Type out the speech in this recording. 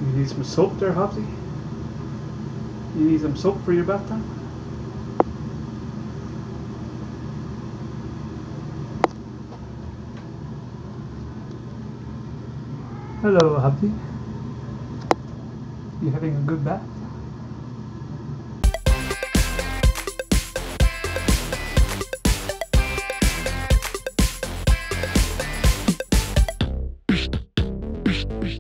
You need some soap there, Hobbsy? You need some soap for your bath time? Hello, Hobbsy. You having a good bath?